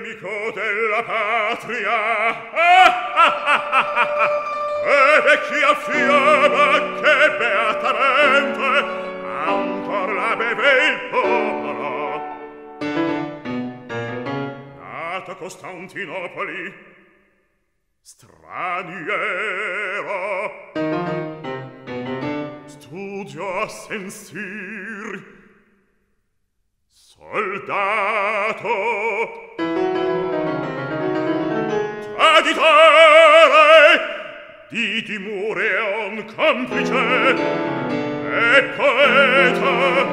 nemico della patria. E vecchia fiaba che beatamente ancor la beve il popolo. Nato a Costantinopoli, straniero, studio a sensir, soldato, traditore, di Dimureon complice e poeta,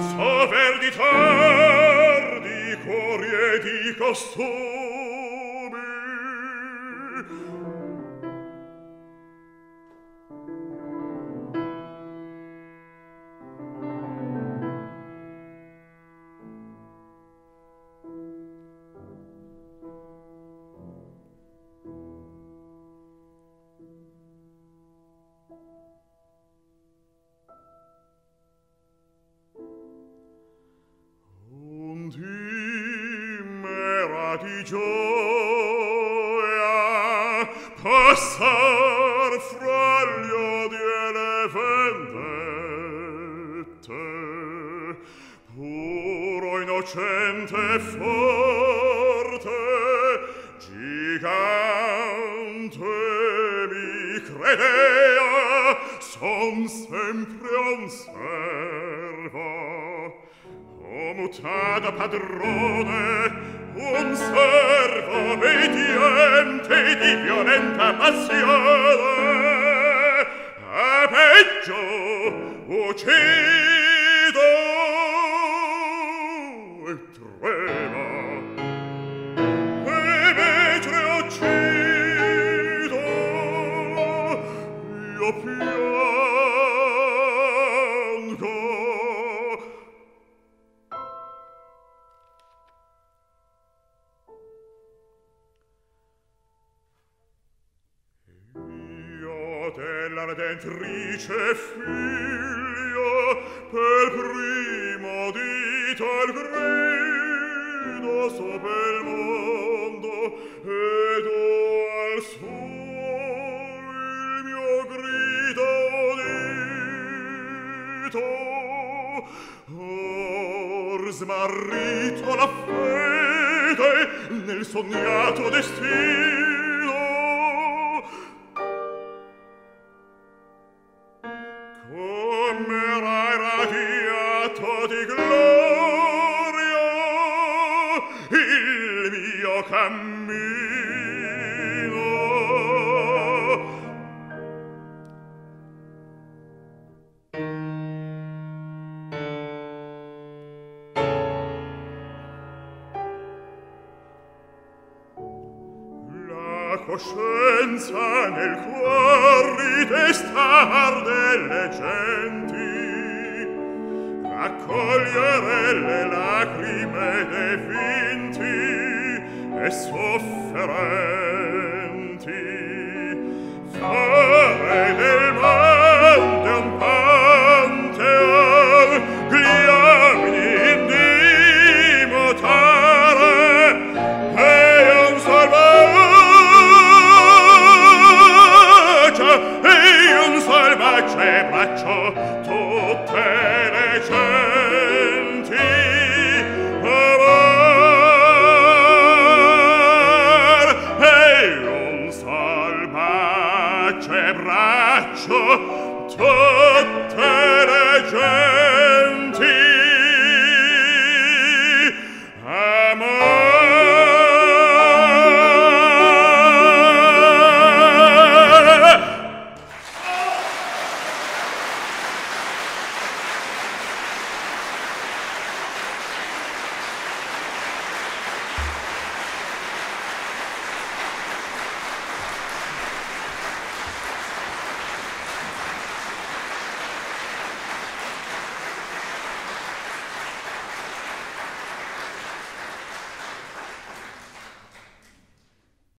soverditar di cuori e di costumi. Di gioia passar fra gli odi e le vendette, puro, innocente e forte, gigante mi credea, son sempre un servo, o mutada padrone, un servo obbediente di violenta passione, a peggio uccido e trema, e mentre uccido io piango. Della Redentrice figlio, per primo dito al grido sopra il mondo, ed al suo il mio grido udito. Or smarrito la fede nel sognato destino, com'era radiato di gloria il mio cammino. La coscienza nel cuor ridestar delle genti, raccogliere le lacrime dei vinti e sofferenti, fare del mondo un pantheon, gli uomini indimutare e un salvaggio braccio tutte le genti, amor e un salvaggio braccio tutte le genti.